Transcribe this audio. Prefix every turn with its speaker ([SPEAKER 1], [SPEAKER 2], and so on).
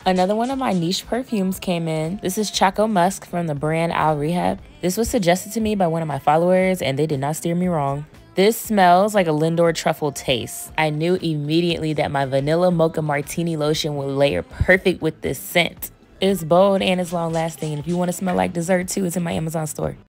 [SPEAKER 1] Another one of my niche perfumes came in. This is Choco Musk from the brand Rehab. This was suggested to me by one of my followers and they did not steer me wrong. This smells like a Lindor truffle taste. I knew immediately that my vanilla mocha martini lotion would layer perfect with this scent. It's bold and it's long lasting, and if you want to smell like dessert too, it's in my Amazon store.